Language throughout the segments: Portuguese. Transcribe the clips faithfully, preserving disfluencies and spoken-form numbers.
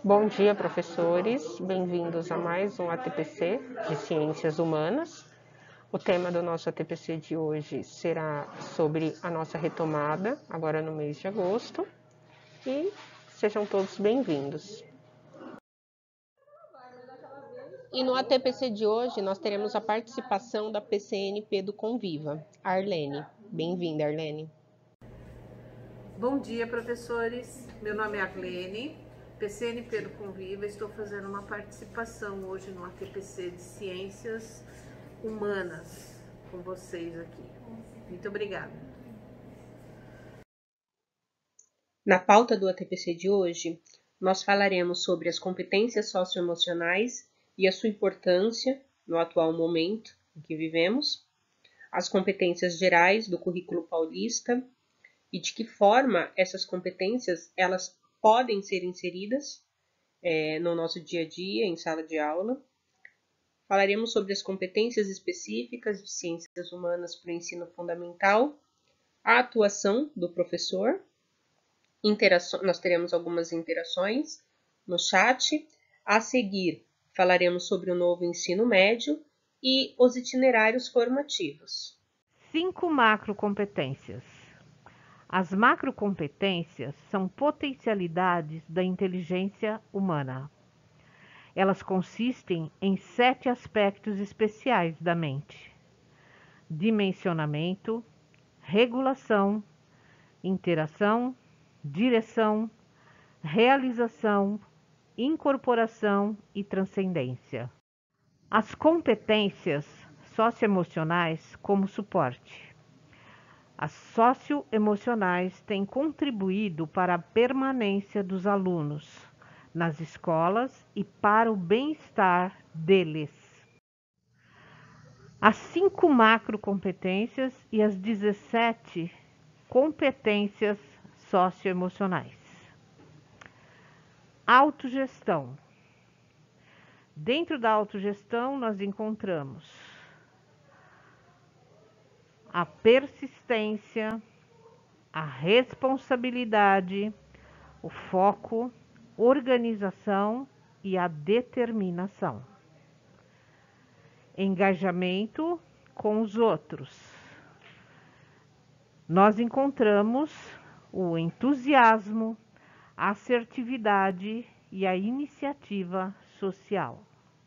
Bom dia, professores. Bem-vindos a mais um A T P C de Ciências Humanas. O tema do nosso A T P C de hoje será sobre a nossa retomada, agora no mês de agosto. E sejam todos bem-vindos. E no A T P C de hoje, nós teremos a participação da P C N P do Conviva, Arlene. Bem-vinda, Arlene. Bom dia, professores. Meu nome é Arlene, P C N P do Conviva. Estou fazendo uma participação hoje no A T P C de Ciências Humanas com vocês aqui. Muito obrigada. Na pauta do A T P C de hoje, nós falaremos sobre as competências socioemocionais e a sua importância no atual momento em que vivemos, as competências gerais do currículo paulista e de que forma essas competências elas podem ser inseridas é, no nosso dia a dia, em sala de aula. Falaremos sobre as competências específicas de ciências humanas para o ensino fundamental, a atuação do professor, interaço- nós teremos algumas interações no chat. A seguir, falaremos sobre o novo ensino médio e os itinerários formativos. Cinco macrocompetências. As macrocompetências são potencialidades da inteligência humana. Elas consistem em sete aspectos especiais da mente: dimensionamento, regulação, interação, direção, realização, incorporação e transcendência. As competências socioemocionais como suporte. As socioemocionais têm contribuído para a permanência dos alunos nas escolas e para o bem-estar deles. As cinco macrocompetências e as dezessete competências socioemocionais. Autogestão. Dentro da autogestão, nós encontramos a persistência, a responsabilidade, o foco, organização e a determinação. Engajamento com os outros. Nós encontramos o entusiasmo, a assertividade e a iniciativa social.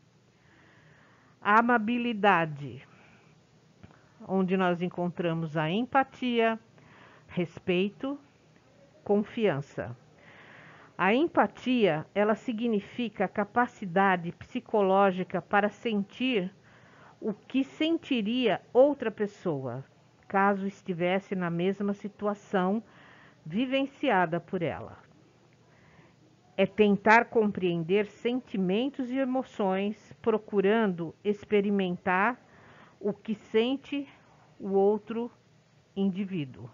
A amabilidade, onde nós encontramos a empatia, respeito, confiança. A empatia, ela significa a capacidade psicológica para sentir o que sentiria outra pessoa, caso estivesse na mesma situação vivenciada por ela. É tentar compreender sentimentos e emoções, procurando experimentar o que sente o outro indivíduo.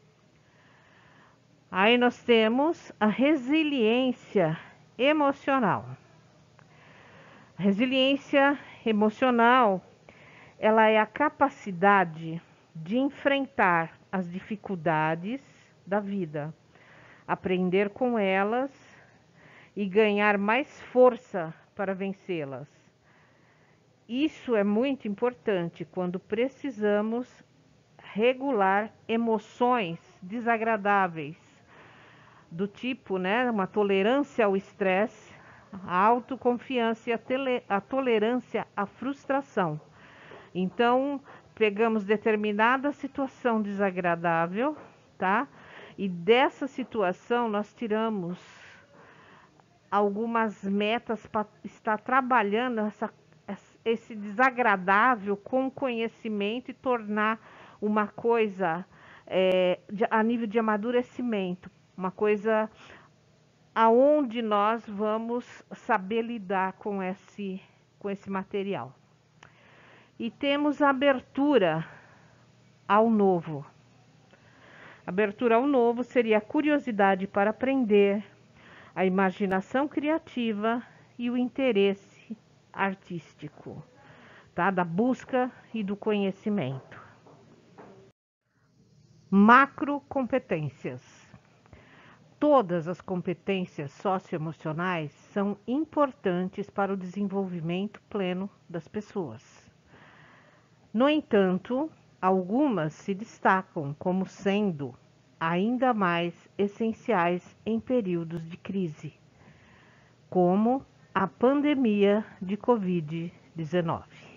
Aí nós temos a resiliência emocional. A resiliência emocional, ela é a capacidade de enfrentar as dificuldades da vida, aprender com elas e ganhar mais força para vencê-las. Isso é muito importante quando precisamos regular emoções desagradáveis, do tipo, né, uma tolerância ao estresse, a autoconfiança e a, tele, a tolerância à frustração. Então, pegamos determinada situação desagradável, tá? E dessa situação nós tiramos algumas metas para estar trabalhando essa esse desagradável com conhecimento e tornar uma coisa é, de, a nível de amadurecimento, uma coisa aonde nós vamos saber lidar com esse, com esse material. E temos a abertura ao novo. Abertura ao novo seria a curiosidade para aprender, a imaginação criativa e o interesse artístico, tá? Da busca e do conhecimento. Macrocompetências. Todas as competências socioemocionais são importantes para o desenvolvimento pleno das pessoas. No entanto, algumas se destacam como sendo ainda mais essenciais em períodos de crise, como a pandemia de covid dezenove.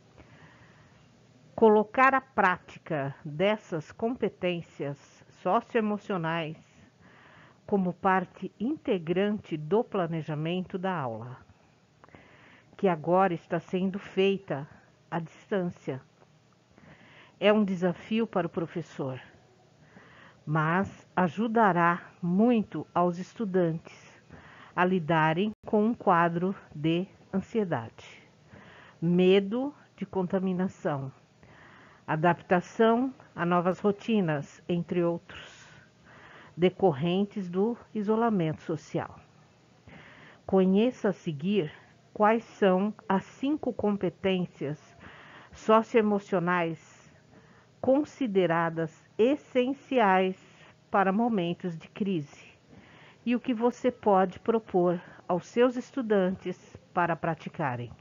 Colocar a prática dessas competências socioemocionais como parte integrante do planejamento da aula, que agora está sendo feita à distância. É um desafio para o professor, mas ajudará muito aos estudantes a lidarem com um quadro de ansiedade, medo de contaminação, adaptação a novas rotinas, entre outros, decorrentes do isolamento social. Conheça a seguir quais são as cinco competências socioemocionais consideradas essenciais para momentos de crise e o que você pode propor aos seus estudantes para praticarem.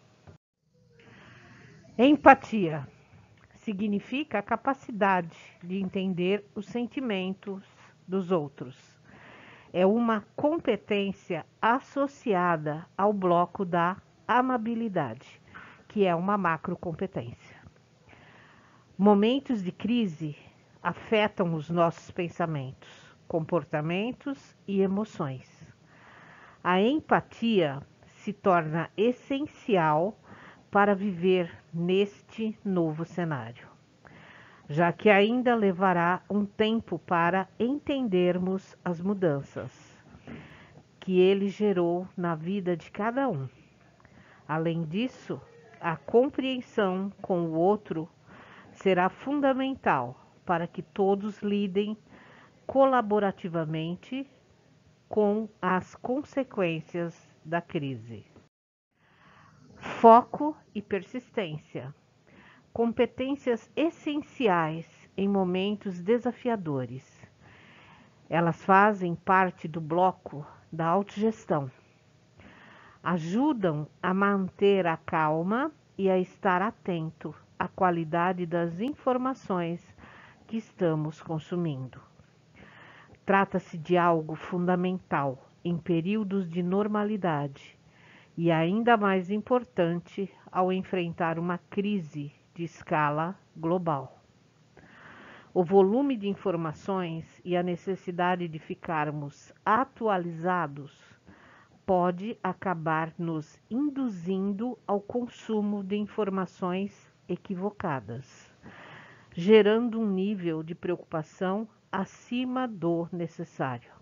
Empatia significa a capacidade de entender os sentimentos dos outros. É uma competência associada ao bloco da amabilidade, que é uma macrocompetência. Momentos de crise afetam os nossos pensamentos, comportamentos e emoções. A empatia se torna essencial para viver neste novo cenário, já que ainda levará um tempo para entendermos as mudanças que ele gerou na vida de cada um. Além disso, a compreensão com o outro será fundamental para que todos lidem colaborativamente com as consequências da crise. Foco e persistência. Competências essenciais em momentos desafiadores. Elas fazem parte do bloco da autogestão. Ajudam a manter a calma e a estar atento à qualidade das informações que estamos consumindo. Trata-se de algo fundamental em períodos de normalidade e ainda mais importante ao enfrentar uma crise de escala global. O volume de informações e a necessidade de ficarmos atualizados pode acabar nos induzindo ao consumo de informações equivocadas, gerando um nível de preocupação acima do necessário.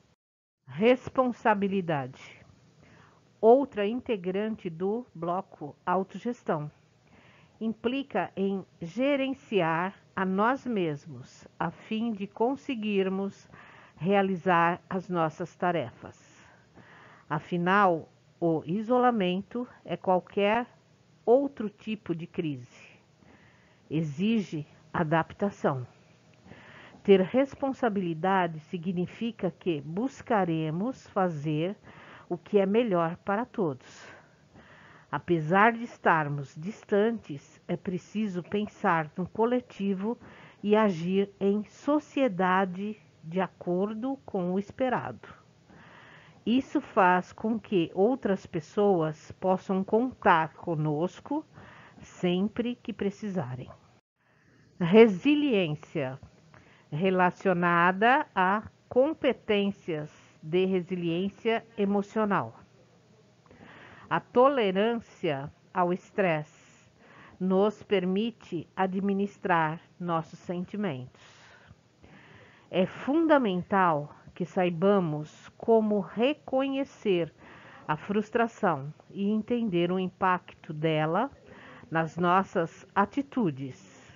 Responsabilidade. Outra integrante do bloco autogestão. Implica em gerenciar a nós mesmos, a fim de conseguirmos realizar as nossas tarefas. Afinal, o isolamento é qualquer outro tipo de crise. Exige adaptação. Ter responsabilidade significa que buscaremos fazer o que é melhor para todos. Apesar de estarmos distantes, é preciso pensar no coletivo e agir em sociedade de acordo com o esperado. Isso faz com que outras pessoas possam contar conosco sempre que precisarem. Resiliência, relacionada a competências de resiliência emocional. A tolerância ao estresse nos permite administrar nossos sentimentos. É fundamental que saibamos como reconhecer a frustração e entender o impacto dela nas nossas atitudes,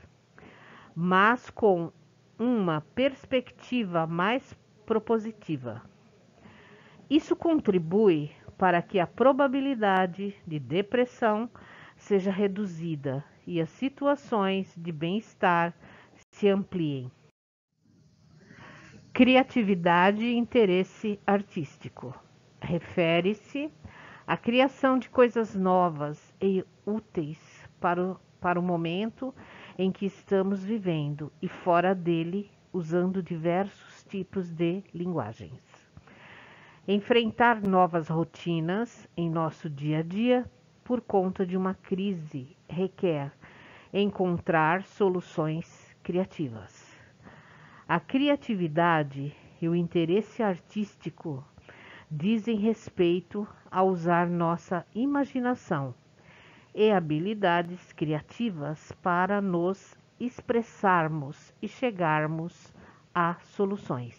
mas com uma perspectiva mais propositiva. Isso contribui para que a probabilidade de depressão seja reduzida e as situações de bem-estar se ampliem. Criatividade e interesse artístico. Refere-se à criação de coisas novas e úteis para o, para o momento em que estamos vivendo e fora dele, usando diversos tipos de linguagens. Enfrentar novas rotinas em nosso dia a dia por conta de uma crise requer encontrar soluções criativas. A criatividade e o interesse artístico dizem respeito a usar nossa imaginação e habilidades criativas para nos expressarmos e chegarmos a soluções.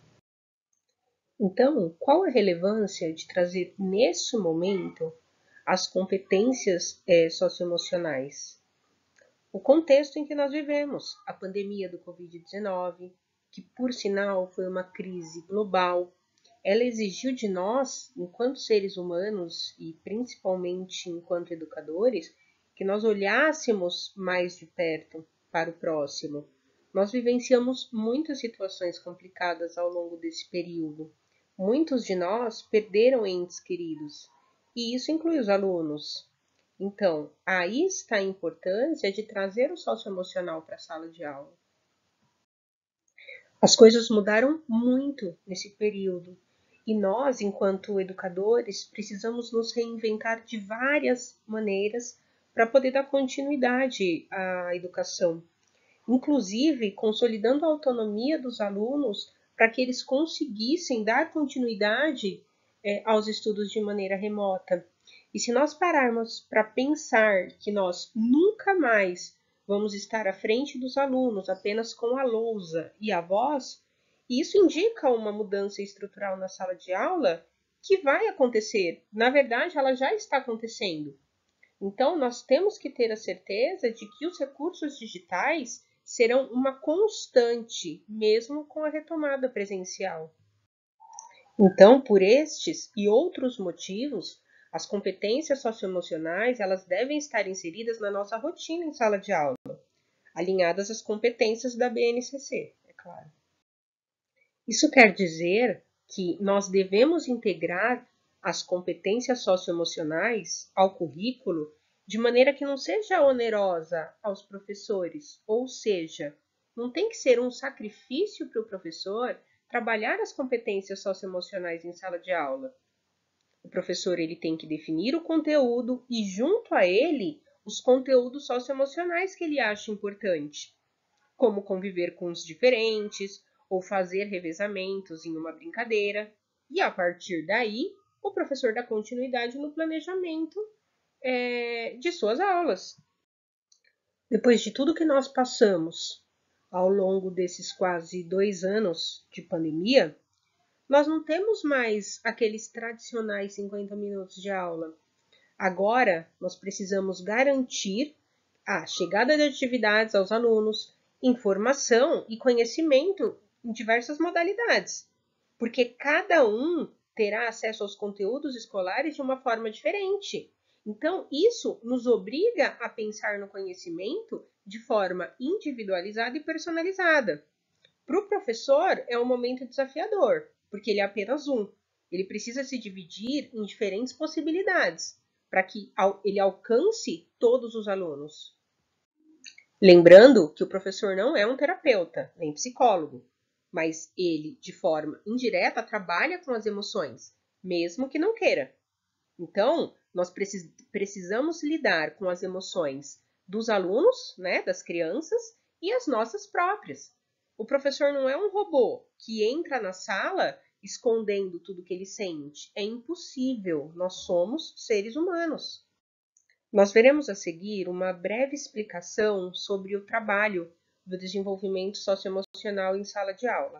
Então, qual a relevância de trazer nesse momento as competências é, socioemocionais? O contexto em que nós vivemos, a pandemia do covid dezenove, que por sinal foi uma crise global, ela exigiu de nós, enquanto seres humanos e principalmente enquanto educadores, que nós olhássemos mais de perto para o próximo. Nós vivenciamos muitas situações complicadas ao longo desse período. Muitos de nós perderam entes queridos, e isso inclui os alunos. Então, aí está a importância de trazer o socioemocional para a sala de aula. As coisas mudaram muito nesse período e nós, enquanto educadores, precisamos nos reinventar de várias maneiras para poder dar continuidade à educação, inclusive consolidando a autonomia dos alunos para que eles conseguissem dar continuidade é, aos estudos de maneira remota. E se nós pararmos para pensar que nós nunca mais vamos estar à frente dos alunos apenas com a lousa e a voz, isso indica uma mudança estrutural na sala de aula que vai acontecer. Na verdade, ela já está acontecendo. Então, nós temos que ter a certeza de que os recursos digitais serão uma constante, mesmo com a retomada presencial. Então, por estes e outros motivos, as competências socioemocionais, elas devem estar inseridas na nossa rotina em sala de aula, alinhadas às competências da B N C C, é claro. Isso quer dizer que nós devemos integrar as competências socioemocionais ao currículo de maneira que não seja onerosa aos professores, ou seja, não tem que ser um sacrifício para o professor trabalhar as competências socioemocionais em sala de aula. O professor ele tem que definir o conteúdo e, junto a ele, os conteúdos socioemocionais que ele acha importante, como conviver com os diferentes ou fazer revezamentos em uma brincadeira. E, a partir daí, o professor dá continuidade no planejamento é, de suas aulas. Depois de tudo que nós passamos ao longo desses quase dois anos de pandemia, nós não temos mais aqueles tradicionais cinquenta minutos de aula. Agora, nós precisamos garantir a chegada de atividades aos alunos, informação e conhecimento em diversas modalidades, porque cada um terá acesso aos conteúdos escolares de uma forma diferente. Então, isso nos obriga a pensar no conhecimento de forma individualizada e personalizada. Para o professor, é um momento desafiador, porque ele é apenas um. Ele precisa se dividir em diferentes possibilidades para que ele alcance todos os alunos. Lembrando que o professor não é um terapeuta, nem psicólogo, mas ele, de forma indireta, trabalha com as emoções, mesmo que não queira. Então, nós precis- precisamos lidar com as emoções dos alunos, né, das crianças, e as nossas próprias. O professor não é um robô que entra na sala escondendo tudo que ele sente. É impossível, nós somos seres humanos. Nós veremos a seguir uma breve explicação sobre o trabalho do desenvolvimento socioemocional em sala de aula.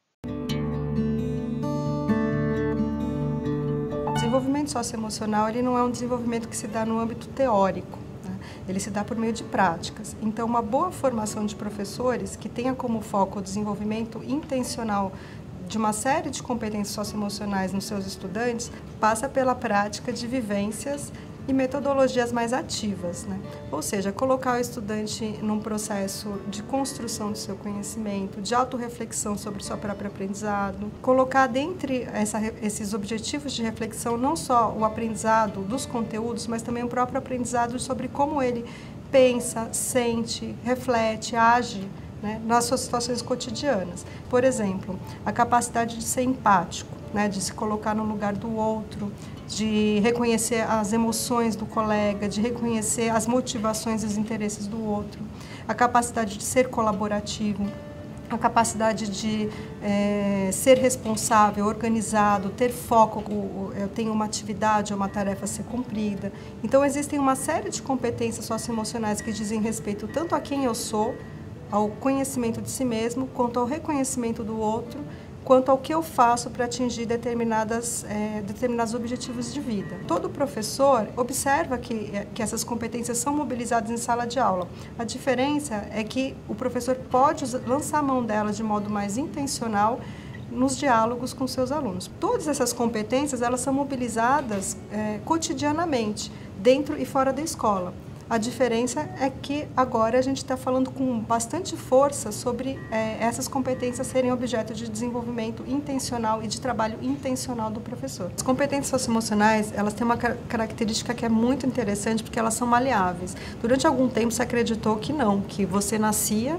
O desenvolvimento socioemocional ele não é um desenvolvimento que se dá no âmbito teórico. Ele se dá por meio de práticas. Então, uma boa formação de professores que tenha como foco o desenvolvimento intencional de uma série de competências socioemocionais nos seus estudantes passa pela prática de vivências e metodologias mais ativas, né? Ou seja, colocar o estudante num processo de construção do seu conhecimento, de autorreflexão sobre o seu próprio aprendizado, colocar dentre essa, esses objetivos de reflexão não só o aprendizado dos conteúdos, mas também o próprio aprendizado sobre como ele pensa, sente, reflete, age, né, nas suas situações cotidianas. Por exemplo, a capacidade de ser empático, né, de se colocar no lugar do outro, de reconhecer as emoções do colega, de reconhecer as motivações e os interesses do outro, a capacidade de ser colaborativo, a capacidade de é, ser responsável, organizado, ter foco, eu tenho uma atividade ou uma tarefa a ser cumprida. Então, existem uma série de competências socioemocionais que dizem respeito tanto a quem eu sou, ao conhecimento de si mesmo, quanto ao reconhecimento do outro, quanto ao que eu faço para atingir determinadas, é, determinados objetivos de vida. Todo professor observa que, que essas competências são mobilizadas em sala de aula. A diferença é que o professor pode lançar a mão delas de modo mais intencional nos diálogos com seus alunos. Todas essas competências elas são mobilizadas é, cotidianamente, dentro e fora da escola. A diferença é que agora a gente está falando com bastante força sobre é, essas competências serem objeto de desenvolvimento intencional e de trabalho intencional do professor. As competências socioemocionais, elas têm uma característica que é muito interessante porque elas são maleáveis. Durante algum tempo se acreditou que não, que você nascia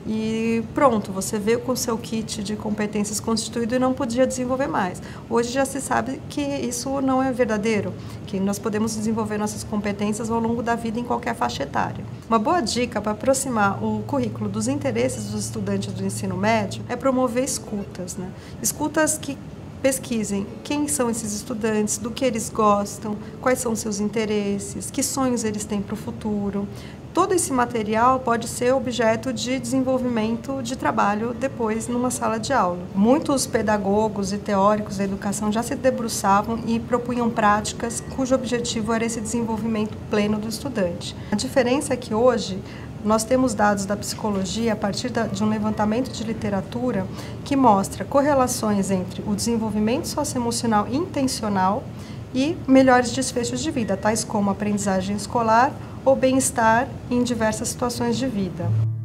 e pronto, você veio com o seu kit de competências constituído e não podia desenvolver mais. Hoje já se sabe que isso não é verdadeiro, que nós podemos desenvolver nossas competências ao longo da vida em qualquer faixa etária. Uma boa dica para aproximar o currículo dos interesses dos estudantes do ensino médio é promover escutas, né? Escutas que pesquisem quem são esses estudantes, do que eles gostam, quais são seus interesses, que sonhos eles têm para o futuro. Todo esse material pode ser objeto de desenvolvimento de trabalho depois numa sala de aula. Muitos pedagogos e teóricos da educação já se debruçavam e propunham práticas cujo objetivo era esse desenvolvimento pleno do estudante. A diferença é que hoje nós temos dados da psicologia a partir de um levantamento de literatura que mostra correlações entre o desenvolvimento socioemocional intencional e melhores desfechos de vida, tais como aprendizagem escolar ou bem-estar em diversas situações de vida.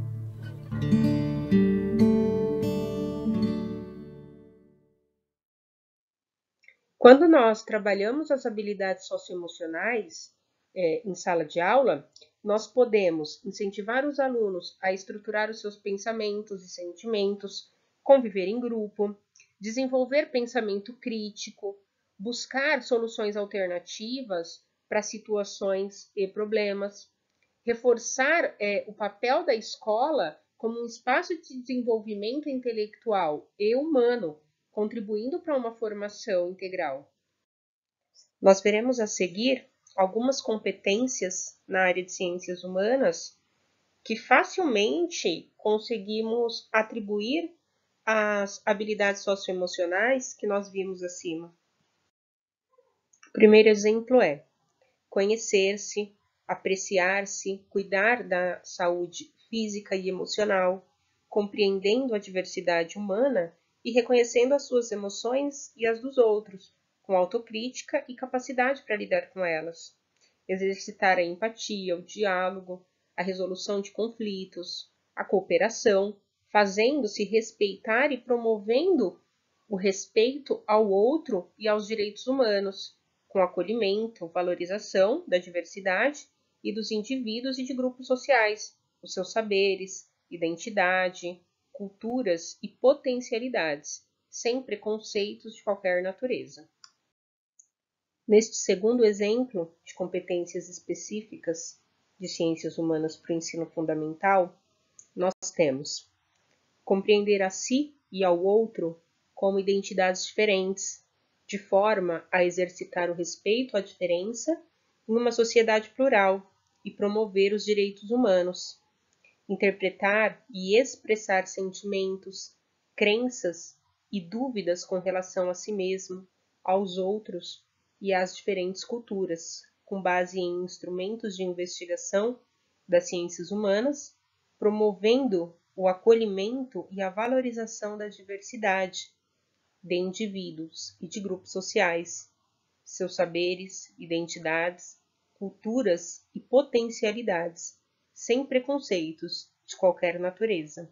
Quando nós trabalhamos as habilidades socioemocionais é, em sala de aula, nós podemos incentivar os alunos a estruturar os seus pensamentos e sentimentos, conviver em grupo, desenvolver pensamento crítico, buscar soluções alternativas para situações e problemas, reforçar é, o papel da escola como um espaço de desenvolvimento intelectual e humano, contribuindo para uma formação integral. Nós veremos a seguir algumas competências na área de ciências humanas que facilmente conseguimos atribuir às habilidades socioemocionais que nós vimos acima. O primeiro exemplo é conhecer-se, apreciar-se, cuidar da saúde física e emocional, compreendendo a diversidade humana e reconhecendo as suas emoções e as dos outros, com autocrítica e capacidade para lidar com elas. Exercitar a empatia, o diálogo, a resolução de conflitos, a cooperação, fazendo-se respeitar e promovendo o respeito ao outro e aos direitos humanos, com acolhimento, valorização da diversidade e dos indivíduos e de grupos sociais, os seus saberes, identidade, culturas e potencialidades, sem preconceitos de qualquer natureza. Neste segundo exemplo de competências específicas de ciências humanas para o ensino fundamental, nós temos compreender a si e ao outro como identidades diferentes, de forma a exercitar o respeito à diferença em uma sociedade plural e promover os direitos humanos. Interpretar e expressar sentimentos, crenças e dúvidas com relação a si mesmo, aos outros e às diferentes culturas, com base em instrumentos de investigação das ciências humanas, promovendo o acolhimento e a valorização da diversidade de indivíduos e de grupos sociais, seus saberes, identidades, culturas e potencialidades, sem preconceitos de qualquer natureza.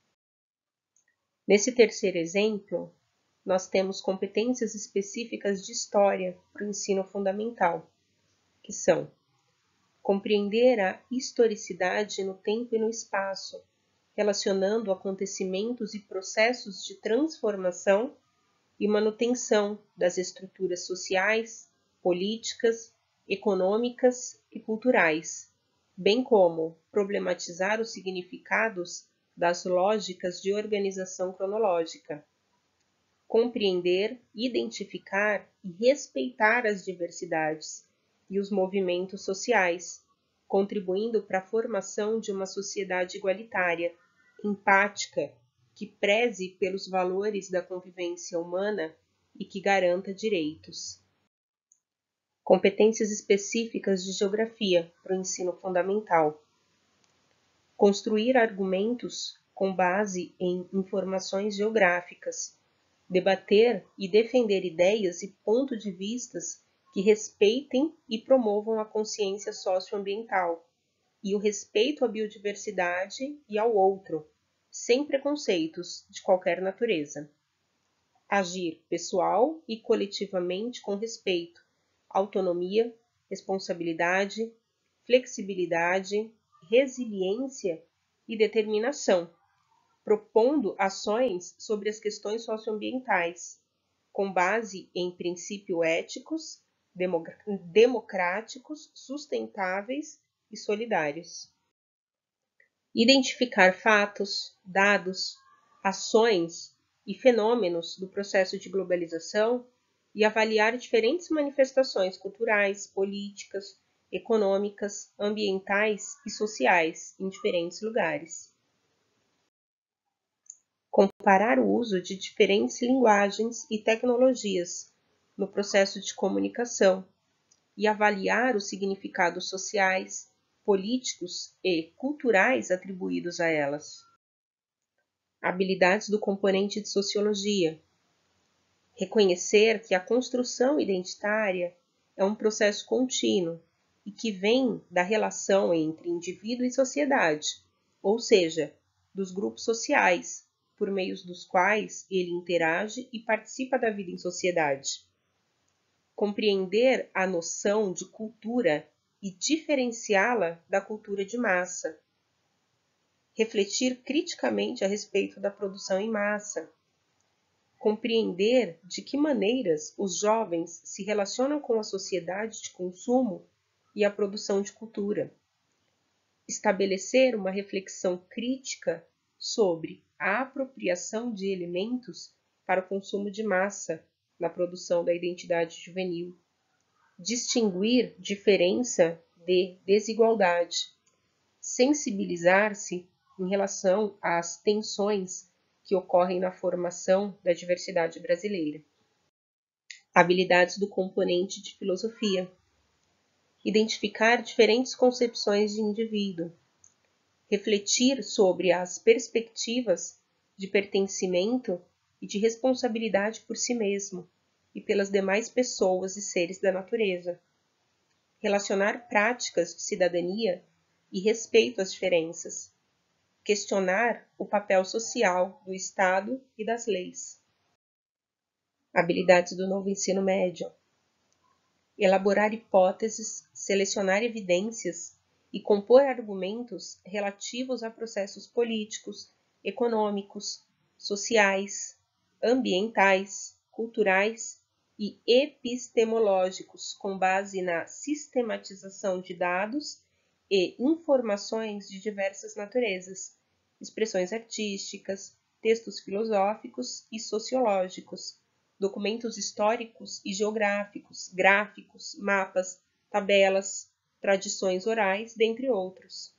Nesse terceiro exemplo, nós temos competências específicas de história para o ensino fundamental, que são compreender a historicidade no tempo e no espaço, relacionando acontecimentos e processos de transformação e manutenção das estruturas sociais, políticas, econômicas e culturais, bem como problematizar os significados das lógicas de organização cronológica, compreender, identificar e respeitar as diversidades e os movimentos sociais, contribuindo para a formação de uma sociedade igualitária, empática, que preze pelos valores da convivência humana e que garanta direitos. Competências específicas de geografia para o ensino fundamental. Construir argumentos com base em informações geográficas, debater e defender ideias e pontos de vistas que respeitem e promovam a consciência socioambiental e o respeito à biodiversidade e ao outro, sem preconceitos de qualquer natureza. Agir pessoal e coletivamente com respeito, autonomia, responsabilidade, flexibilidade, resiliência e determinação, propondo ações sobre as questões socioambientais, com base em princípios éticos, democráticos, sustentáveis e solidários. Identificar fatos, dados, ações e fenômenos do processo de globalização e avaliar diferentes manifestações culturais, políticas, econômicas, ambientais e sociais em diferentes lugares. Comparar o uso de diferentes linguagens e tecnologias no processo de comunicação e avaliar os significados sociais, políticos e culturais atribuídos a elas. Habilidades do componente de sociologia. Reconhecer que a construção identitária é um processo contínuo e que vem da relação entre indivíduo e sociedade, ou seja, dos grupos sociais, por meio dos quais ele interage e participa da vida em sociedade. Compreender a noção de cultura e diferenciá-la da cultura de massa. Refletir criticamente a respeito da produção em massa. Compreender de que maneiras os jovens se relacionam com a sociedade de consumo e a produção de cultura. Estabelecer uma reflexão crítica sobre a apropriação de elementos para o consumo de massa na produção da identidade juvenil. Distinguir diferença de desigualdade. Sensibilizar-se em relação às tensões que ocorrem na formação da diversidade brasileira. Habilidades do componente de filosofia. Identificar diferentes concepções de indivíduo. Refletir sobre as perspectivas de pertencimento e de responsabilidade por si mesmo e pelas demais pessoas e seres da natureza. Relacionar práticas de cidadania e respeito às diferenças. Questionar o papel social do Estado e das leis. Habilidades do novo ensino médio. Elaborar hipóteses, selecionar evidências e compor argumentos relativos a processos políticos, econômicos, sociais, ambientais, culturais e epistemológicos com base na sistematização de dados e informações de diversas naturezas, expressões artísticas, textos filosóficos e sociológicos, documentos históricos e geográficos, gráficos, mapas, tabelas, tradições orais, dentre outros.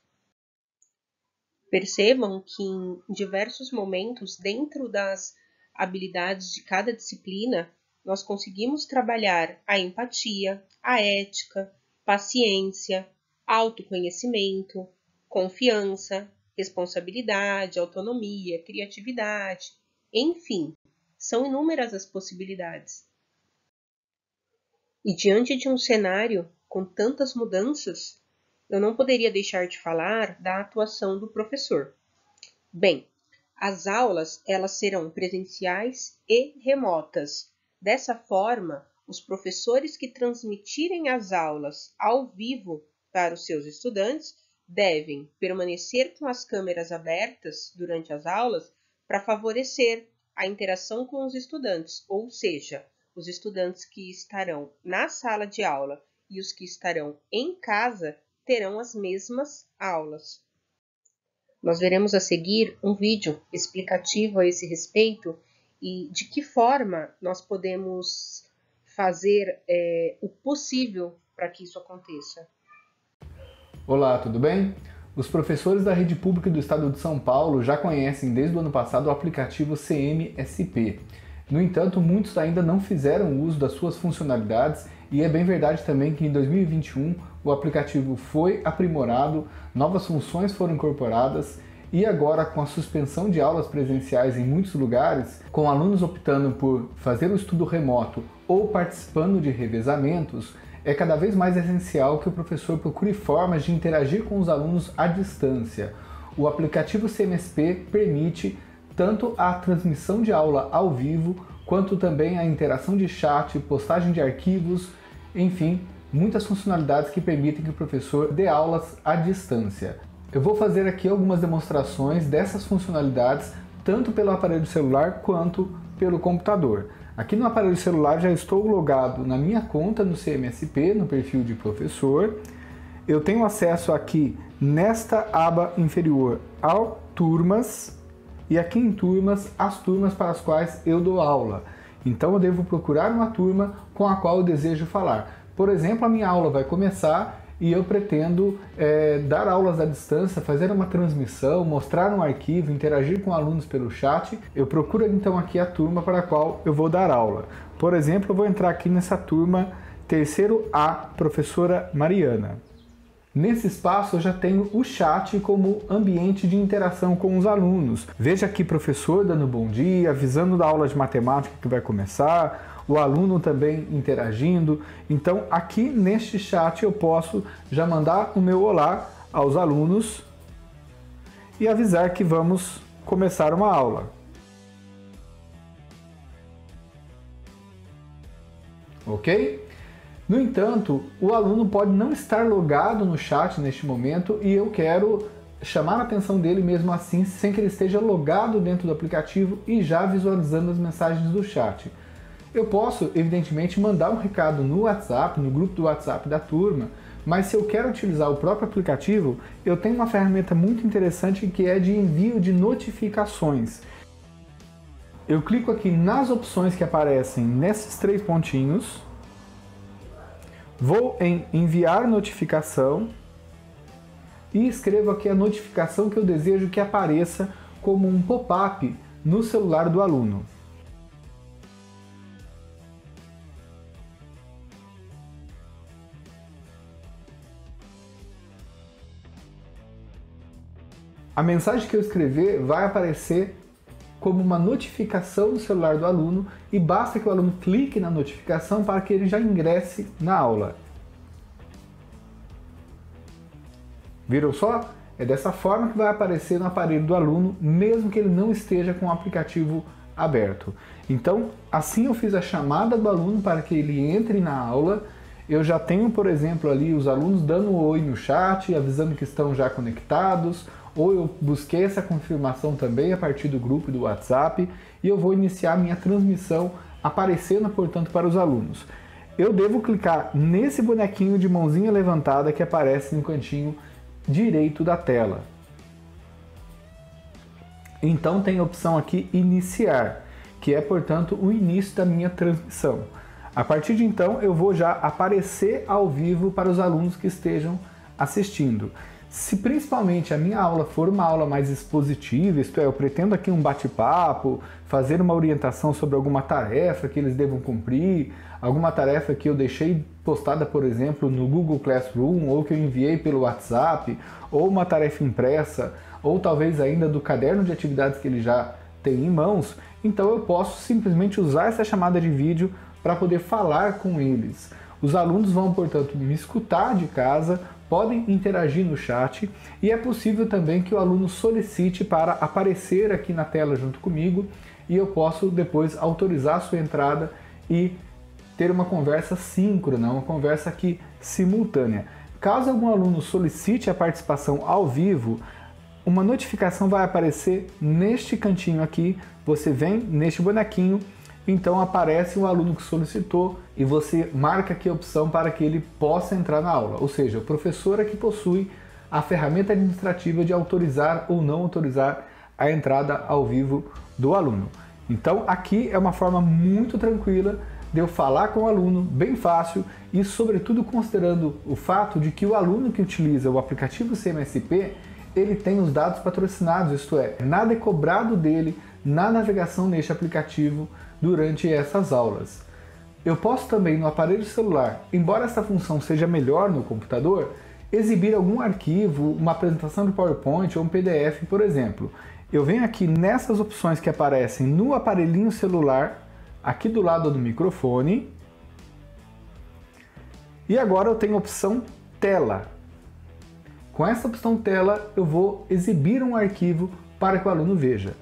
Percebam que em diversos momentos, dentro das habilidades de cada disciplina, nós conseguimos trabalhar a empatia, a ética, paciência, autoconhecimento, confiança, responsabilidade, autonomia, criatividade, enfim, são inúmeras as possibilidades. E diante de um cenário com tantas mudanças, eu não poderia deixar de falar da atuação do professor. Bem, as aulas elas serão presenciais e remotas. Dessa forma, os professores que transmitirem as aulas ao vivo para os seus estudantes devem permanecer com as câmeras abertas durante as aulas para favorecer a interação com os estudantes, ou seja, os estudantes que estarão na sala de aula e os que estarão em casa terão as mesmas aulas. Nós veremos a seguir um vídeo explicativo a esse respeito e de que forma nós podemos fazer é, o possível para que isso aconteça. Olá, tudo bem? Os professores da rede pública do estado de São Paulo já conhecem desde o ano passado o aplicativo C M S P. No entanto, muitos ainda não fizeram uso das suas funcionalidades e é bem verdade também que em dois mil e vinte e um o aplicativo foi aprimorado, novas funções foram incorporadas e agora, com a suspensão de aulas presenciais em muitos lugares, com alunos optando por fazer o estudo remoto ou participando de revezamentos, é cada vez mais essencial que o professor procure formas de interagir com os alunos à distância. O aplicativo C M S P permite tanto a transmissão de aula ao vivo, quanto também a interação de chat, postagem de arquivos, enfim, muitas funcionalidades que permitem que o professor dê aulas à distância. Eu vou fazer aqui algumas demonstrações dessas funcionalidades, tanto pelo aparelho celular quanto pelo computador. Aqui no aparelho celular já estou logado na minha conta no C M S P, no perfil de professor. Eu tenho acesso aqui nesta aba inferior ao Turmas e aqui em Turmas as turmas para as quais eu dou aula. Então eu devo procurar uma turma com a qual eu desejo falar. Por exemplo, a minha aula vai começar e eu pretendo é, dar aulas à distância, fazer uma transmissão, mostrar um arquivo, interagir com alunos pelo chat. Eu procuro então aqui a turma para a qual eu vou dar aula. Por exemplo, eu vou entrar aqui nessa turma terceiro A, professora Mariana. Nesse espaço eu já tenho o chat como ambiente de interação com os alunos. Veja aqui professor dando bom dia, avisando da aula de matemática que vai começar, o aluno também interagindo. Então aqui neste chat eu posso já mandar o meu olá aos alunos e avisar que vamos começar uma aula. Ok? No entanto, o aluno pode não estar logado no chat neste momento e eu quero chamar a atenção dele mesmo assim, sem que ele esteja logado dentro do aplicativo e já visualizando as mensagens do chat. Eu posso, evidentemente, mandar um recado no WhatsApp, no grupo do WhatsApp da turma, mas se eu quero utilizar o próprio aplicativo, eu tenho uma ferramenta muito interessante que é de envio de notificações. Eu clico aqui nas opções que aparecem nesses três pontinhos, vou em enviar notificação e escrevo aqui a notificação que eu desejo que apareça como um pop-up no celular do aluno. A mensagem que eu escrever vai aparecer como uma notificação no celular do aluno e basta que o aluno clique na notificação para que ele já ingresse na aula. Viram só? É dessa forma que vai aparecer no aparelho do aluno, mesmo que ele não esteja com o aplicativo aberto. Então, assim eu fiz a chamada do aluno para que ele entre na aula. Eu já tenho, por exemplo, ali os alunos dando um oi no chat, avisando que estão já conectados, ou eu busquei essa confirmação também a partir do grupo do WhatsApp e eu vou iniciar minha transmissão aparecendo, portanto, para os alunos. Eu devo clicar nesse bonequinho de mãozinha levantada que aparece no cantinho direito da tela. Então tem a opção aqui iniciar, que é, portanto, o início da minha transmissão. A partir de então eu vou já aparecer ao vivo para os alunos que estejam assistindo. Se principalmente a minha aula for uma aula mais expositiva, isto é, eu pretendo aqui um bate-papo, fazer uma orientação sobre alguma tarefa que eles devam cumprir, alguma tarefa que eu deixei postada, por exemplo, no Google Classroom, ou que eu enviei pelo WhatsApp, ou uma tarefa impressa, ou talvez ainda do caderno de atividades que ele já tem em mãos, então eu posso simplesmente usar essa chamada de vídeo para poder falar com eles. Os alunos vão, portanto, me escutar de casa, podem interagir no chat e é possível também que o aluno solicite para aparecer aqui na tela junto comigo e eu posso depois autorizar a sua entrada e ter uma conversa síncrona, uma conversa aqui simultânea. Caso algum aluno solicite a participação ao vivo, uma notificação vai aparecer neste cantinho aqui, você vem neste bonequinho, então aparece o aluno que solicitou e você marca aqui a opção para que ele possa entrar na aula, ou seja, o professor é que possui a ferramenta administrativa de autorizar ou não autorizar a entrada ao vivo do aluno. Então aqui é uma forma muito tranquila de eu falar com o aluno, bem fácil, e sobretudo considerando o fato de que o aluno que utiliza o aplicativo C M S P, ele tem os dados patrocinados, isto é, nada é cobrado dele na navegação neste aplicativo durante essas aulas. Eu posso também no aparelho celular, embora essa função seja melhor no computador, exibir algum arquivo, uma apresentação de PowerPoint ou um P D F, por exemplo. Eu venho aqui nessas opções que aparecem no aparelhinho celular, aqui do lado do microfone, e agora eu tenho a opção tela. Com essa opção tela eu vou exibir um arquivo para que o aluno veja.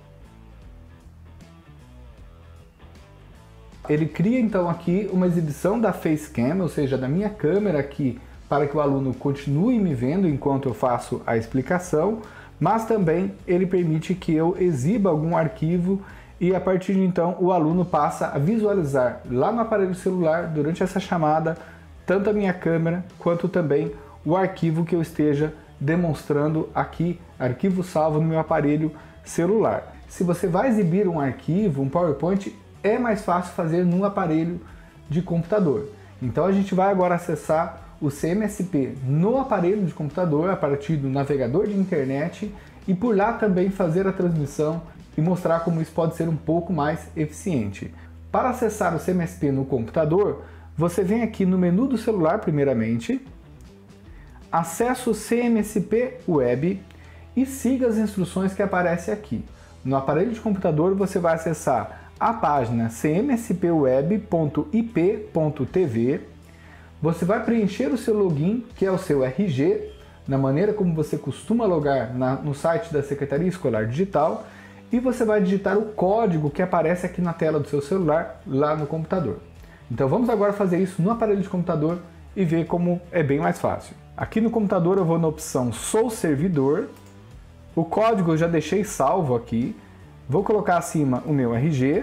Ele cria então aqui uma exibição da Facecam, ou seja, da minha câmera aqui, para que o aluno continue me vendo enquanto eu faço a explicação, mas também ele permite que eu exiba algum arquivo e a partir de então o aluno passa a visualizar lá no aparelho celular, durante essa chamada, tanto a minha câmera quanto também o arquivo que eu esteja demonstrando aqui, arquivo salvo no meu aparelho celular. Se você vai exibir um arquivo, um PowerPoint, é mais fácil fazer num aparelho de computador. Então a gente vai agora acessar o C M S P no aparelho de computador a partir do navegador de internet e por lá também fazer a transmissão e mostrar como isso pode ser um pouco mais eficiente. Para acessar o C M S P no computador, você vem aqui no menu do celular primeiramente, acessa o C M S P Web e siga as instruções que aparecem aqui. No aparelho de computador você vai acessar a página c m s p web ponto i p ponto t v, você vai preencher o seu login, que é o seu R G, na maneira como você costuma logar na, no site da Secretaria Escolar Digital, e você vai digitar o código que aparece aqui na tela do seu celular, lá no computador. Então vamos agora fazer isso no aparelho de computador e ver como é bem mais fácil. Aqui no computador eu vou na opção Sou Servidor, o código eu já deixei salvo aqui, vou colocar acima o meu R G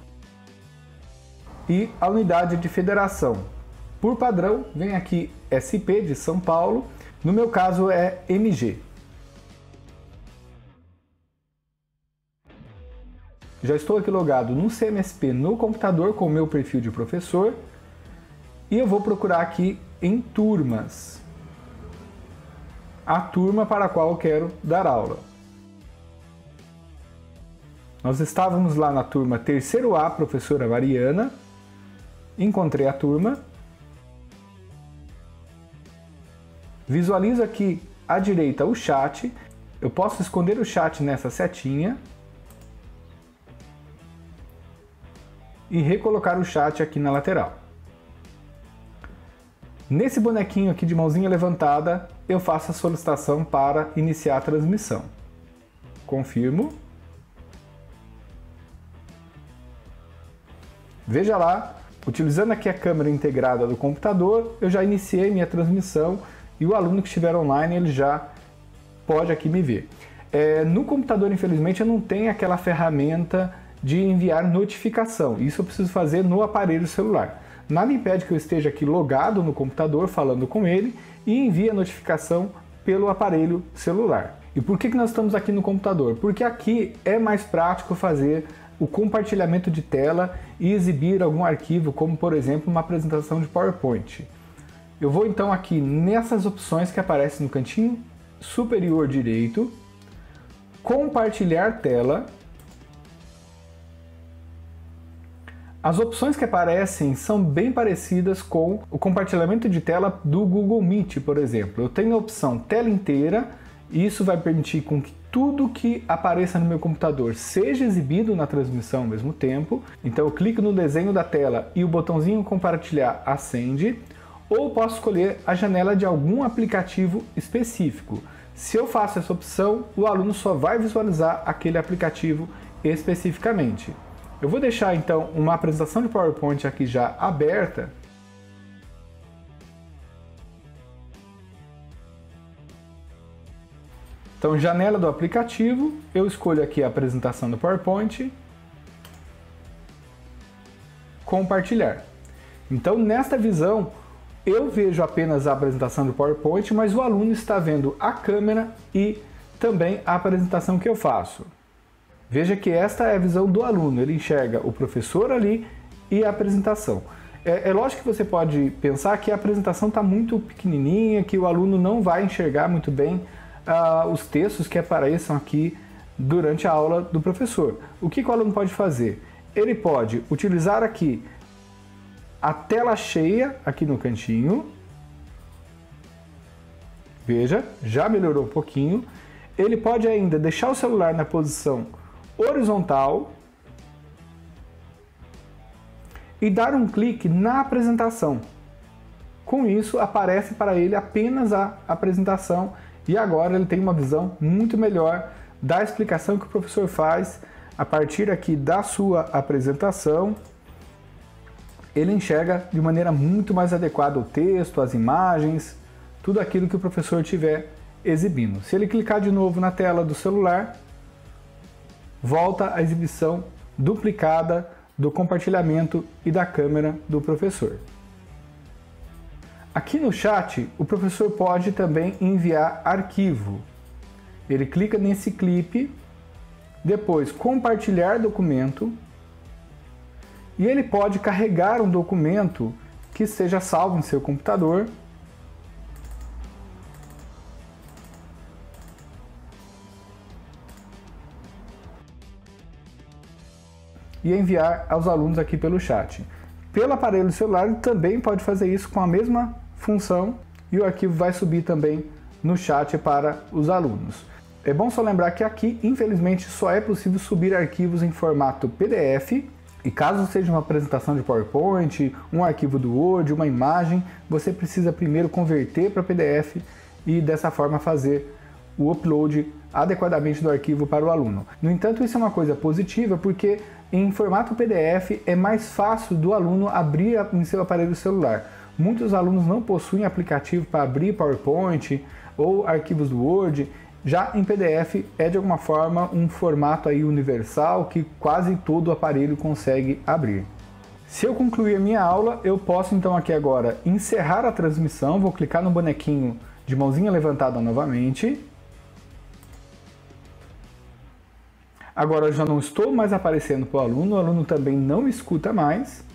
e a unidade de federação. Por padrão, vem aqui S P de São Paulo, no meu caso é M G. Já estou aqui logado no C M S P no computador com o meu perfil de professor e eu vou procurar aqui em turmas a turma para a qual eu quero dar aula. Nós estávamos lá na turma terceiro A, professora Mariana, encontrei a turma, visualizo aqui à direita o chat, eu posso esconder o chat nessa setinha e recolocar o chat aqui na lateral. Nesse bonequinho aqui de mãozinha levantada, eu faço a solicitação para iniciar a transmissão. Confirmo. Veja lá, utilizando aqui a câmera integrada do computador, eu já iniciei minha transmissão e o aluno que estiver online ele já pode aqui me ver. É, no computador, infelizmente, eu não tenho aquela ferramenta de enviar notificação. Isso eu preciso fazer no aparelho celular. Nada impede que eu esteja aqui logado no computador falando com ele e envie a notificação pelo aparelho celular. E por que que nós estamos aqui no computador? Porque aqui é mais prático fazer o compartilhamento de tela e exibir algum arquivo, como por exemplo uma apresentação de PowerPoint. Eu vou então aqui nessas opções que aparecem no cantinho superior direito, compartilhar tela. As opções que aparecem são bem parecidas com o compartilhamento de tela do Google Meet, por exemplo. Eu tenho a opção tela inteira e isso vai permitir com que tudo que apareça no meu computador seja exibido na transmissão ao mesmo tempo. Então eu clico no desenho da tela e o botãozinho compartilhar acende. ou posso escolher a janela de algum aplicativo específico. Se eu faço essa opção, o aluno só vai visualizar aquele aplicativo especificamente. Eu vou deixar então uma apresentação de PowerPoint aqui já aberta. Então, janela do aplicativo, eu escolho aqui a apresentação do PowerPoint, compartilhar. Então, nesta visão, eu vejo apenas a apresentação do PowerPoint, mas o aluno está vendo a câmera e também a apresentação que eu faço. Veja que esta é a visão do aluno, ele enxerga o professor ali e a apresentação. É, é lógico que você pode pensar que a apresentação está muito pequenininha, que o aluno não vai enxergar muito bem uh, os textos que apareçam aqui durante a aula do professor. O que, que o aluno pode fazer? Ele pode utilizar aqui a tela cheia, aqui no cantinho. Veja, já melhorou um pouquinho. Ele pode ainda deixar o celular na posição horizontal e dar um clique na apresentação. Com isso, aparece para ele apenas a apresentação e agora ele tem uma visão muito melhor da explicação que o professor faz a partir aqui da sua apresentação. Ele enxerga de maneira muito mais adequada o texto, as imagens, tudo aquilo que o professor estiver exibindo. Se ele clicar de novo na tela do celular, volta a exibição duplicada do compartilhamento e da câmera do professor. Aqui no chat, o professor pode também enviar arquivo. Ele clica nesse clipe, depois compartilhar documento, e ele pode carregar um documento que seja salvo em seu computador. E enviar aos alunos aqui pelo chat. Pelo aparelho celular, ele também pode fazer isso com a mesma função e o arquivo vai subir também no chat para os alunos. É bom só lembrar que aqui, infelizmente, só é possível subir arquivos em formato P D F. E caso seja uma apresentação de PowerPoint, um arquivo do Word, uma imagem, você precisa primeiro converter para P D F e dessa forma fazer o upload adequadamente do arquivo para o aluno. No entanto, isso é uma coisa positiva porque em formato P D F é mais fácil do aluno abrir em seu aparelho celular. Muitos alunos não possuem aplicativo para abrir PowerPoint ou arquivos do Word. Já em P D F é de alguma forma um formato aí universal que quase todo aparelho consegue abrir. Se eu concluir a minha aula, eu posso então aqui agora encerrar a transmissão, vou clicar no bonequinho de mãozinha levantada novamente. Agora eu já não estou mais aparecendo para o aluno, o aluno também não escuta mais.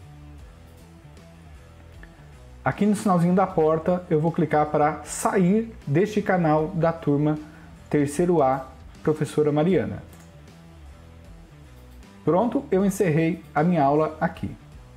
Aqui no sinalzinho da porta eu vou clicar para sair deste canal da turma terceiro A, professora Mariana. Pronto, eu encerrei a minha aula aqui.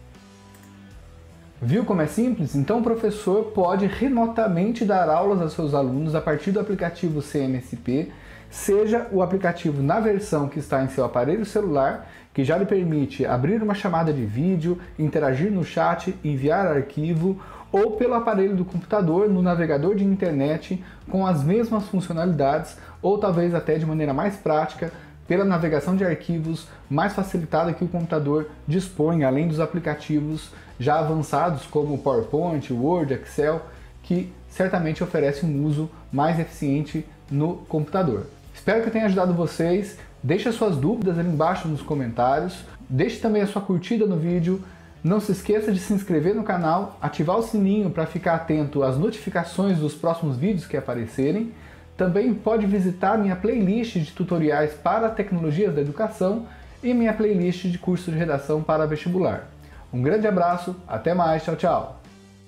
Viu como é simples? Então o professor pode remotamente dar aulas aos seus alunos a partir do aplicativo C M S P, seja o aplicativo na versão que está em seu aparelho celular, que já lhe permite abrir uma chamada de vídeo, interagir no chat, enviar arquivo, ou pelo aparelho do computador no navegador de internet com as mesmas funcionalidades, ou talvez até de maneira mais prática, pela navegação de arquivos mais facilitada que o computador dispõe, além dos aplicativos já avançados como PowerPoint, Word, Excel, que certamente oferece um uso mais eficiente no computador. Espero que tenha ajudado vocês. Deixe as suas dúvidas ali embaixo nos comentários. Deixe também a sua curtida no vídeo. Não se esqueça de se inscrever no canal, ativar o sininho para ficar atento às notificações dos próximos vídeos que aparecerem. Também pode visitar minha playlist de tutoriais para tecnologias da educação e minha playlist de curso de redação para vestibular. Um grande abraço, até mais, tchau, tchau!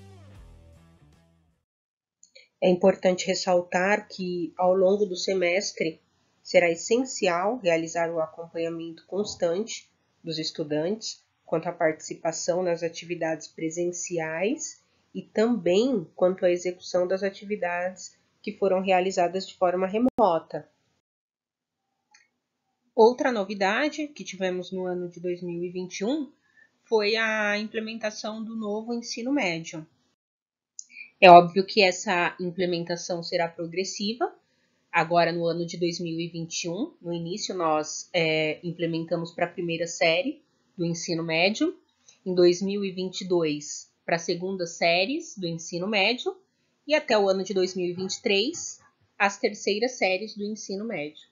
É importante ressaltar que, ao longo do semestre, será essencial realizar o acompanhamento constante dos estudantes quanto à participação nas atividades presenciais e também quanto à execução das atividades que foram realizadas de forma remota. Outra novidade que tivemos no ano de dois mil e vinte e um foi a implementação do novo ensino médio. É óbvio que essa implementação será progressiva. Agora, no ano de dois mil e vinte e um, no início, nós é, implementamos para a primeira série do ensino médio. Em dois mil e vinte e dois, para as segundas séries do ensino médio. E até o ano de dois mil e vinte e três, as terceiras séries do ensino médio.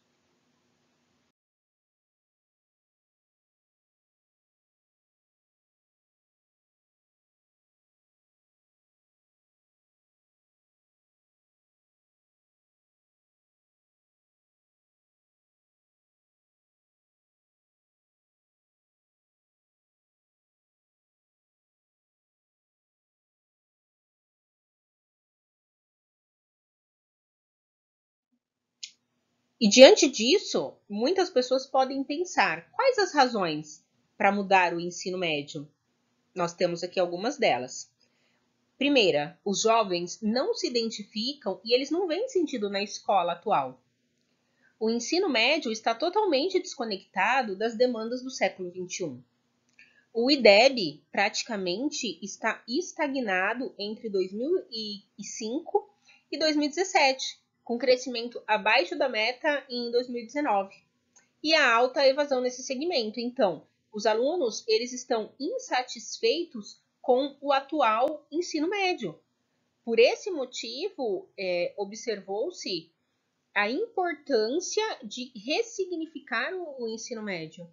E diante disso, muitas pessoas podem pensar, quais as razões para mudar o ensino médio? Nós temos aqui algumas delas. Primeira, os jovens não se identificam e eles não veem sentido na escola atual. O ensino médio está totalmente desconectado das demandas do século vinte e um. O I D E B praticamente está estagnado entre dois mil e cinco e dois mil e dezessete, com crescimento abaixo da meta em dois mil e dezenove. E a alta evasão nesse segmento. Então, os alunos eles estão insatisfeitos com o atual ensino médio. Por esse motivo, é, observou-se a importância de ressignificar o, o ensino médio.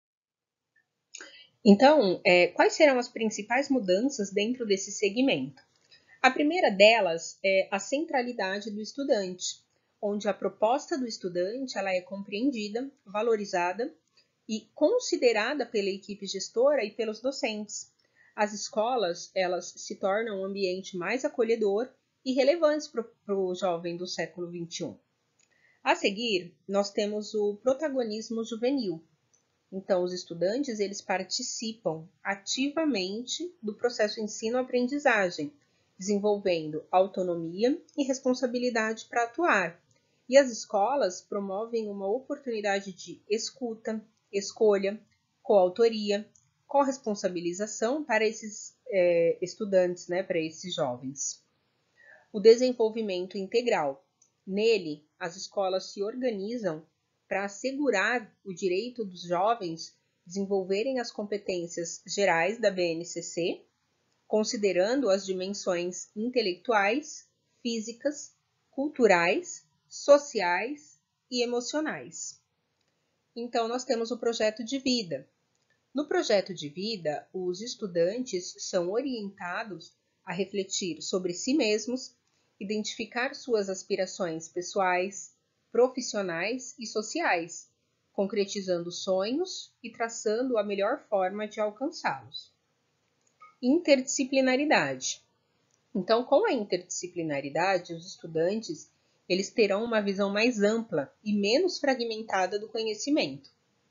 Então, é, quais serão as principais mudanças dentro desse segmento? A primeira delas é a centralidade do estudante, onde a proposta do estudante ela é compreendida, valorizada e considerada pela equipe gestora e pelos docentes. As escolas elas se tornam um ambiente mais acolhedor e relevantes para o jovem do século vinte e um. A seguir, nós temos o protagonismo juvenil. Então, os estudantes eles participam ativamente do processo ensino-aprendizagem, desenvolvendo autonomia e responsabilidade para atuar. E as escolas promovem uma oportunidade de escuta, escolha, coautoria, corresponsabilização para esses é, estudantes, né, para esses jovens. O desenvolvimento integral. Nele, as escolas se organizam para assegurar o direito dos jovens desenvolverem as competências gerais da B N C C, considerando as dimensões intelectuais, físicas, culturais, sociais e emocionais. Então, nós temos o projeto de vida. No projeto de vida, os estudantes são orientados a refletir sobre si mesmos, identificar suas aspirações pessoais, profissionais e sociais, concretizando sonhos e traçando a melhor forma de alcançá-los. Interdisciplinaridade. Então, com a interdisciplinaridade, os estudantes eles terão uma visão mais ampla e menos fragmentada do conhecimento.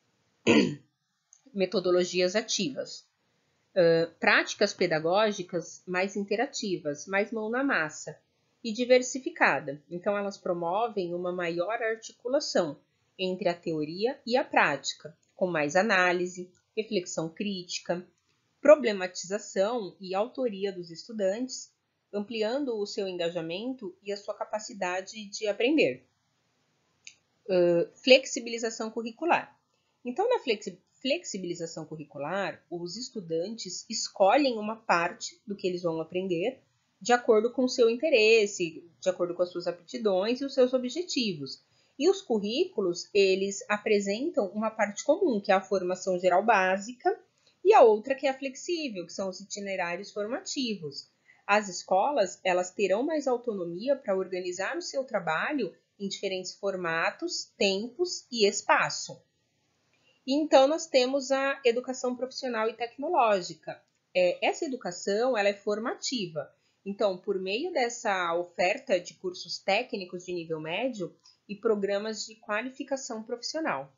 Metodologias ativas. Uh, práticas pedagógicas mais interativas, mais mão na massa e diversificada. Então, elas promovem uma maior articulação entre a teoria e a prática, com mais análise, reflexão crítica, problematização e autoria dos estudantes, ampliando o seu engajamento e a sua capacidade de aprender. Uh, flexibilização curricular. Então, na flexi- flexibilização curricular, os estudantes escolhem uma parte do que eles vão aprender de acordo com o seu interesse, de acordo com as suas aptidões e os seus objetivos. E os currículos, eles apresentam uma parte comum, que é a formação geral básica, e a outra que é a flexível, que são os itinerários formativos. As escolas, elas terão mais autonomia para organizar o seu trabalho em diferentes formatos, tempos e espaço. E então, nós temos a educação profissional e tecnológica. É, essa educação, ela é formativa. Então, por meio dessa oferta de cursos técnicos de nível médio e programas de qualificação profissional.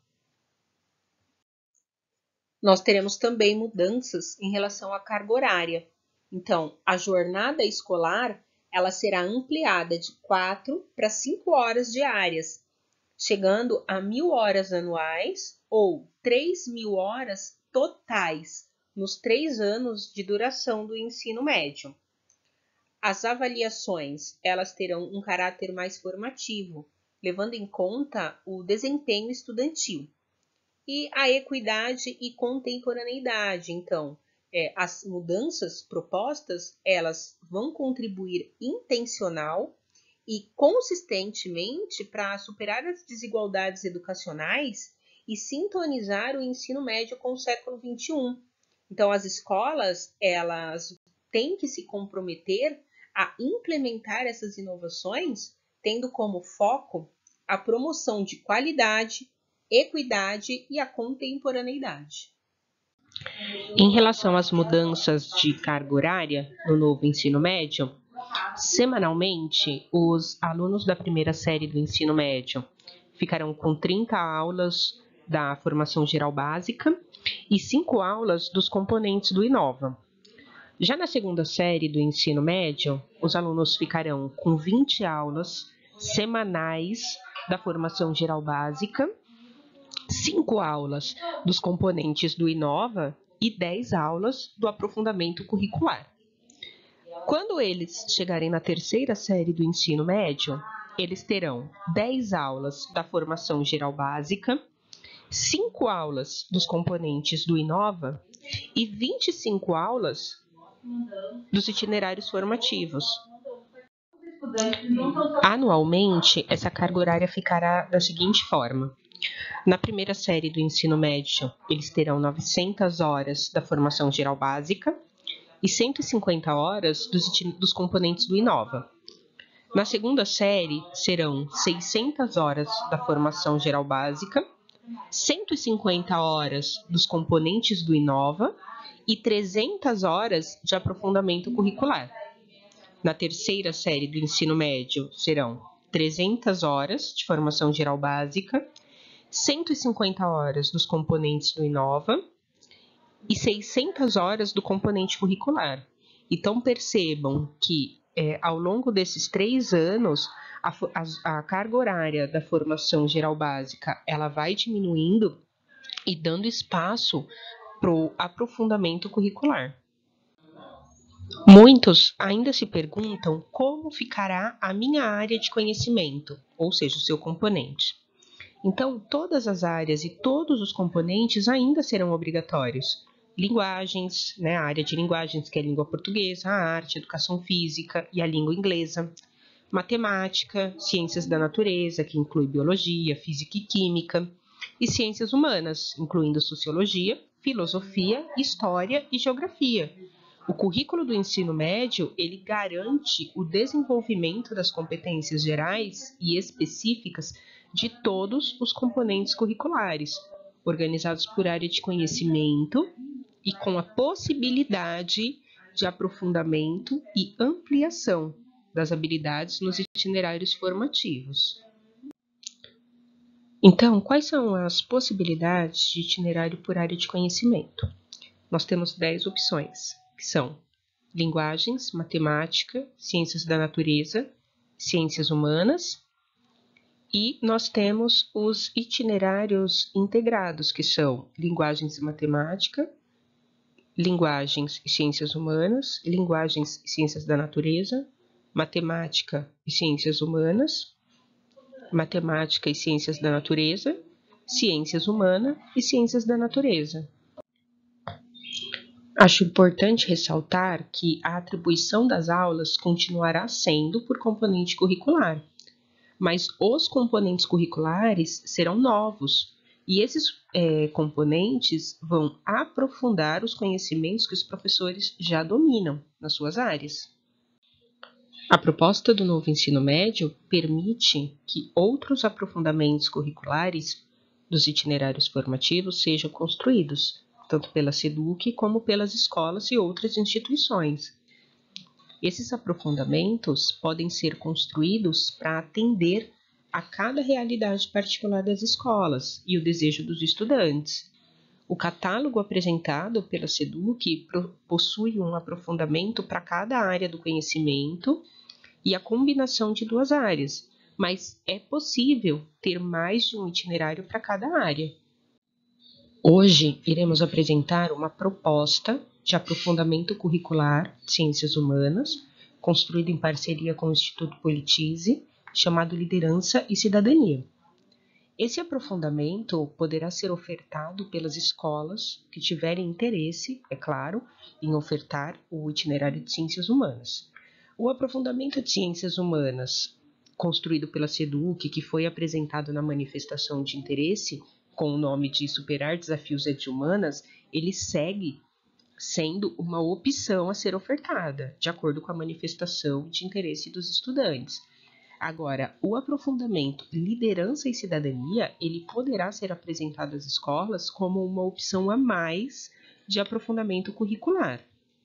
Nós teremos também mudanças em relação à carga horária. Então, a jornada escolar ela será ampliada de quatro para cinco horas diárias, chegando a mil horas anuais ou três mil horas totais nos três anos de duração do ensino médio. As avaliações, elas terão um caráter mais formativo, levando em conta o desempenho estudantil. E a equidade e contemporaneidade, então, é, as mudanças propostas, elas vão contribuir intencional e consistentemente para superar as desigualdades educacionais e sintonizar o ensino médio com o século vinte e um. Então, as escolas, elas têm que se comprometer a implementar essas inovações, tendo como foco a promoção de qualidade, equidade e a contemporaneidade. Em relação às mudanças de carga horária no novo ensino médio, semanalmente, os alunos da primeira série do ensino médio ficarão com trinta aulas da formação geral básica e cinco aulas dos componentes do Inova. Já na segunda série do ensino médio, os alunos ficarão com vinte aulas semanais da formação geral básica, cinco aulas dos componentes do Inova e dez aulas do aprofundamento curricular. Quando eles chegarem na terceira série do ensino médio, eles terão dez aulas da formação geral básica, cinco aulas dos componentes do Inova e vinte e cinco aulas dos itinerários formativos. Anualmente, essa carga horária ficará da seguinte forma. Na primeira série do ensino médio, eles terão novecentas horas da formação geral básica e cento e cinquenta horas dos, dos componentes do Inova. Na segunda série, serão seiscentas horas da formação geral básica, cento e cinquenta horas dos componentes do Inova e trezentas horas de aprofundamento curricular. Na terceira série do ensino médio, serão trezentas horas de formação geral básica, cento e cinquenta horas dos componentes do Inova e seiscentas horas do componente curricular. Então, percebam que, é, ao longo desses três anos, a, a, a carga horária da formação geral básica ela vai diminuindo e dando espaço para o aprofundamento curricular. Muitos ainda se perguntam como ficará a minha área de conhecimento, ou seja, o seu componente. Então, todas as áreas e todos os componentes ainda serão obrigatórios. Linguagens, né, a área de linguagens, que é a língua portuguesa, a arte, a educação física e a língua inglesa. Matemática, ciências da natureza, que inclui biologia, física e química. E ciências humanas, incluindo sociologia, filosofia, história e geografia. O currículo do ensino médio, ele garante o desenvolvimento das competências gerais e específicas de todos os componentes curriculares, organizados por área de conhecimento e com a possibilidade de aprofundamento e ampliação das habilidades nos itinerários formativos. Então, quais são as possibilidades de itinerário por área de conhecimento? Nós temos dez opções, que são linguagens, matemática, ciências da natureza, ciências humanas, e nós temos os itinerários integrados, que são linguagens e matemática, linguagens e ciências humanas, linguagens e ciências da natureza, matemática e ciências humanas, matemática e ciências da natureza, ciências humanas e ciências da natureza. Acho importante ressaltar que a atribuição das aulas continuará sendo por componente curricular, mas os componentes curriculares serão novos, e esses é, componentes vão aprofundar os conhecimentos que os professores já dominam nas suas áreas. A proposta do novo ensino médio permite que outros aprofundamentos curriculares dos itinerários formativos sejam construídos, tanto pela SEDUC como pelas escolas e outras instituições. Esses aprofundamentos podem ser construídos para atender a cada realidade particular das escolas e o desejo dos estudantes. O catálogo apresentado pela SEDUC possui um aprofundamento para cada área do conhecimento e a combinação de duas áreas, mas é possível ter mais de um itinerário para cada área. Hoje, iremos apresentar uma proposta de aprofundamento curricular de ciências humanas construído em parceria com o Instituto Politize, chamado Liderança e Cidadania. Esse aprofundamento poderá ser ofertado pelas escolas que tiverem interesse, é claro, em ofertar o itinerário de Ciências Humanas. O aprofundamento de Ciências Humanas, construído pela SEDUC, que foi apresentado na manifestação de interesse com o nome de Superar Desafios Ed-Humanas, ele segue sendo uma opção a ser ofertada, de acordo com a manifestação de interesse dos estudantes. Agora, o aprofundamento Liderança e Cidadania, ele poderá ser apresentado às escolas como uma opção a mais de aprofundamento curricular.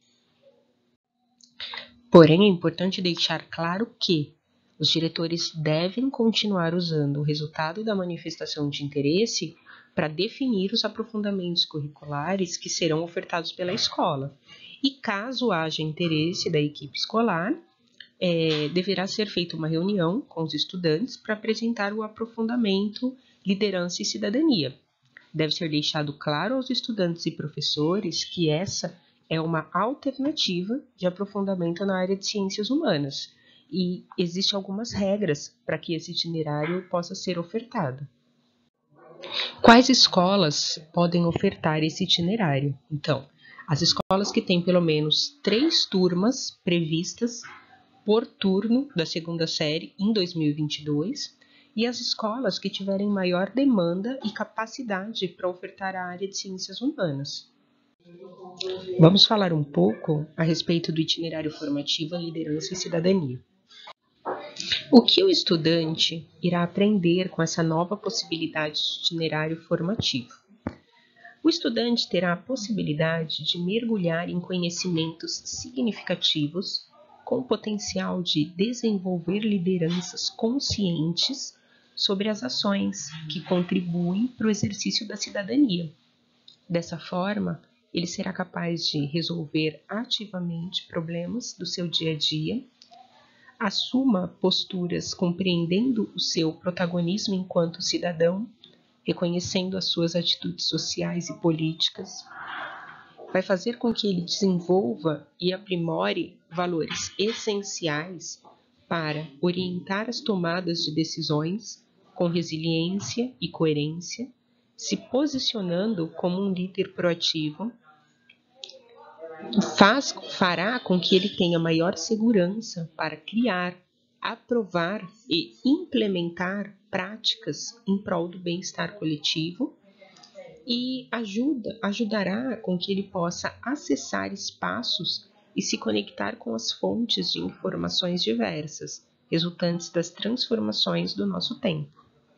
Porém, é importante deixar claro que os diretores devem continuar usando o resultado da manifestação de interesse para definir os aprofundamentos curriculares que serão ofertados pela escola. E caso haja interesse da equipe escolar, É, deverá ser feita uma reunião com os estudantes para apresentar o aprofundamento Liderança e Cidadania. Deve ser deixado claro aos estudantes e professores que essa é uma alternativa de aprofundamento na área de Ciências Humanas e existem algumas regras para que esse itinerário possa ser ofertado. Quais escolas podem ofertar esse itinerário? Então, as escolas que têm pelo menos três turmas previstas por turno da segunda série em dois mil e vinte e dois e as escolas que tiverem maior demanda e capacidade para ofertar a área de Ciências Humanas. Vamos falar um pouco a respeito do itinerário formativo Liderança e Cidadania. O que o estudante irá aprender com essa nova possibilidade de itinerário formativo? O estudante terá a possibilidade de mergulhar em conhecimentos significativos com o potencial de desenvolver lideranças conscientes sobre as ações que contribuem para o exercício da cidadania. Dessa forma, ele será capaz de resolver ativamente problemas do seu dia a dia, assuma posturas compreendendo o seu protagonismo enquanto cidadão, reconhecendo as suas atitudes sociais e políticas, vai fazer com que ele desenvolva e aprimore valores essenciais para orientar as tomadas de decisões com resiliência e coerência, se posicionando como um líder proativo, faz, fará com que ele tenha maior segurança para criar, aprovar e implementar práticas em prol do bem-estar coletivo e ajuda, ajudará com que ele possa acessar espaços e se conectar com as fontes de informações diversas, resultantes das transformações do nosso tempo.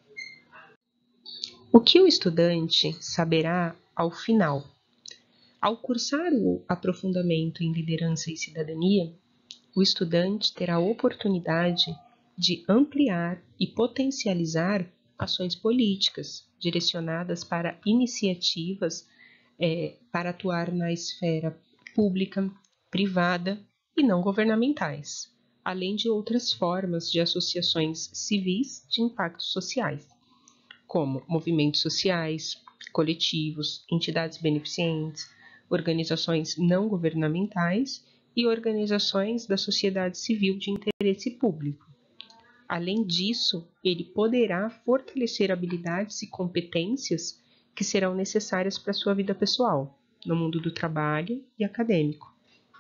O que o estudante saberá ao final? Ao cursar o aprofundamento em Liderança e Cidadania, o estudante terá a oportunidade de ampliar e potencializar ações políticas direcionadas para iniciativas é, para atuar na esfera pública, privada e não governamentais, além de outras formas de associações civis de impactos sociais, como movimentos sociais, coletivos, entidades beneficentes, organizações não governamentais e organizações da sociedade civil de interesse público. Além disso, ele poderá fortalecer habilidades e competências que serão necessárias para a sua vida pessoal, no mundo do trabalho e acadêmico.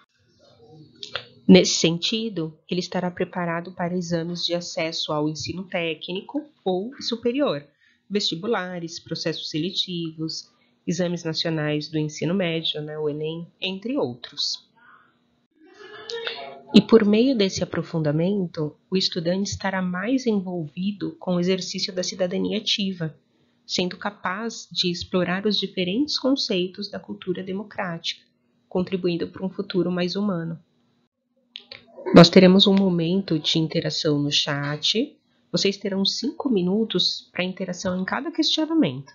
Nesse sentido, ele estará preparado para exames de acesso ao ensino técnico ou superior, vestibulares, processos seletivos, exames nacionais do ensino médio, né, o Enem, entre outros. E por meio desse aprofundamento, o estudante estará mais envolvido com o exercício da cidadania ativa, sendo capaz de explorar os diferentes conceitos da cultura democrática, contribuindo para um futuro mais humano. Nós teremos um momento de interação no chat. Vocês terão cinco minutos para interação em cada questionamento.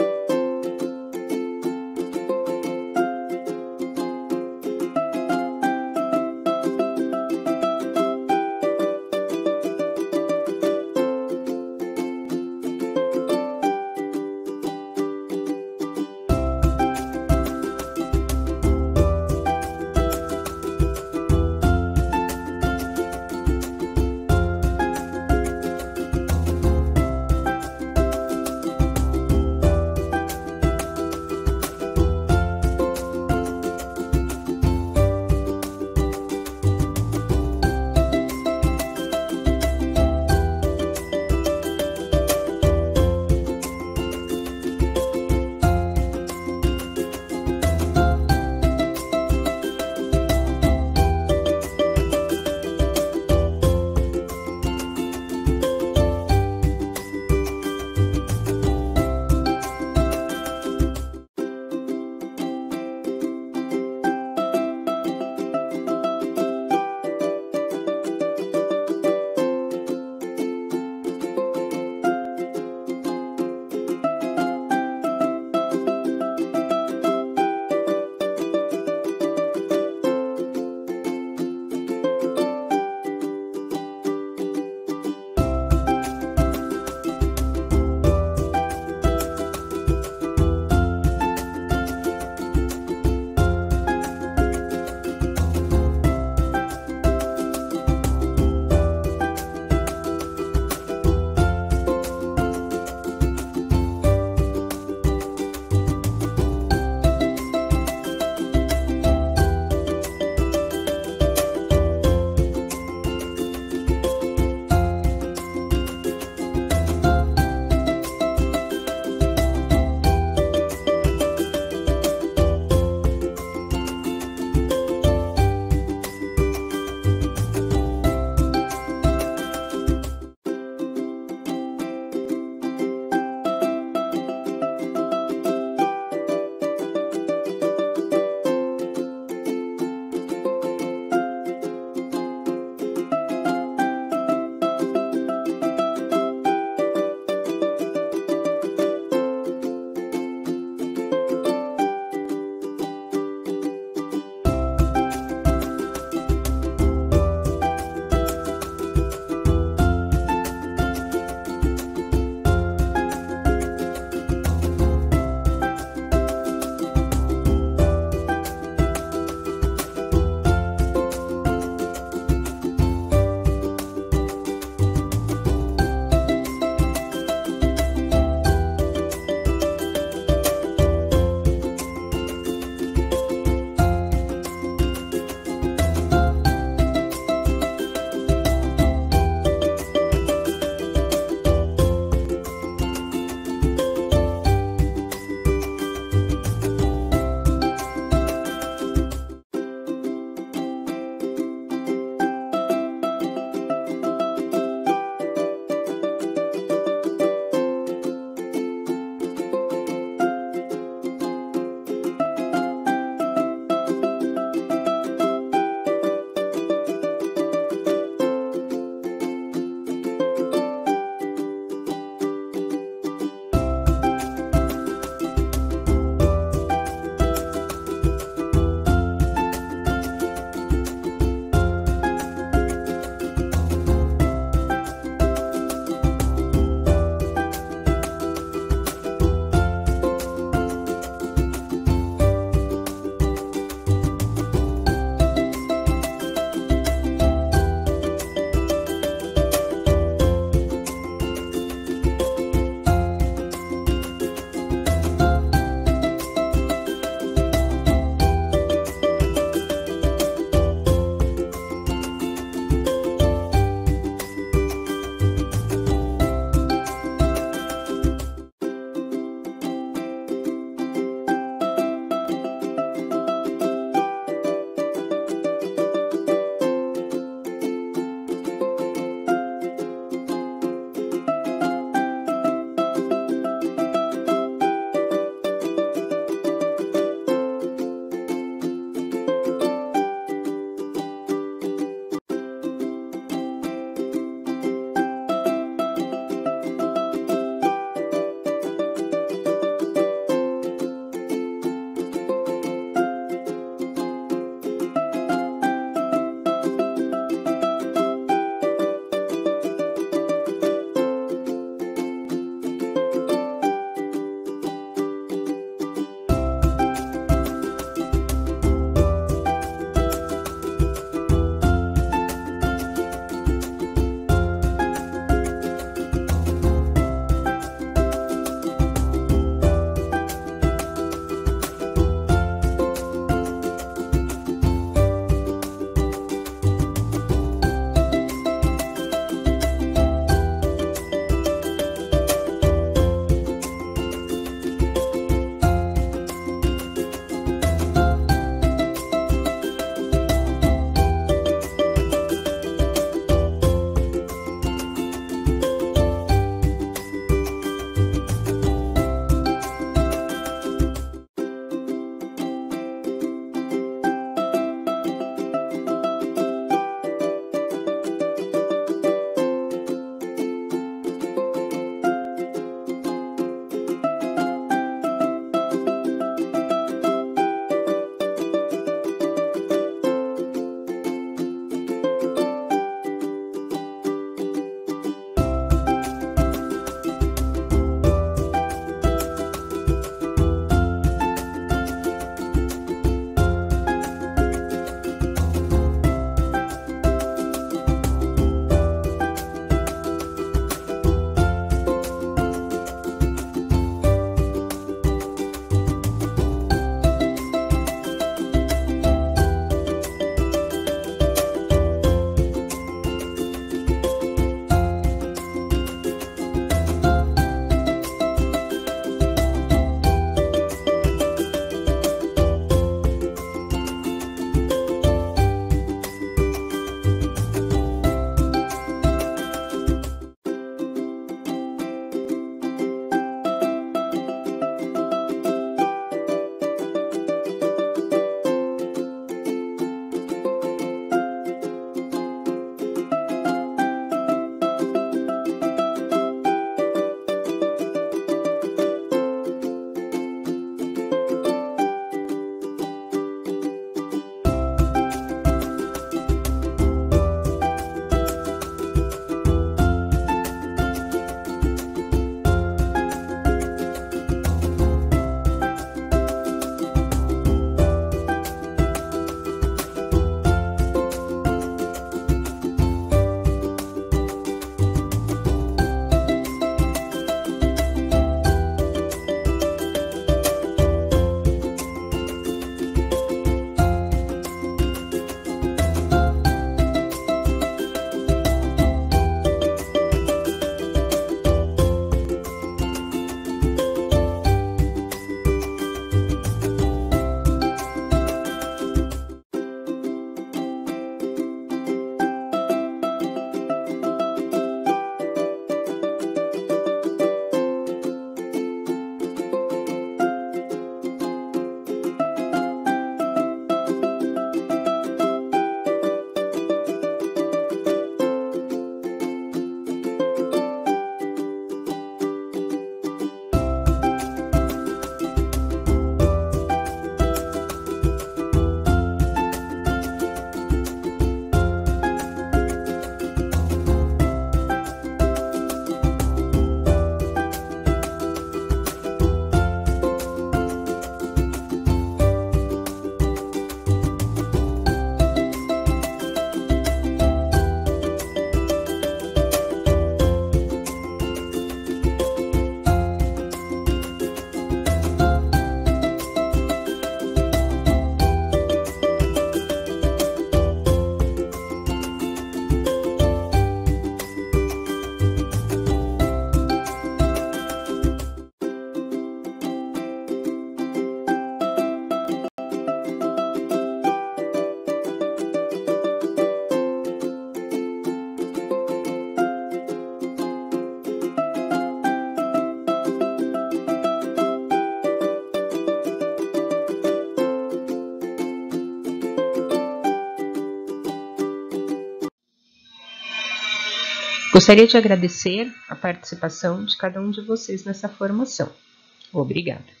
Gostaria de agradecer a participação de cada um de vocês nessa formação. Obrigada.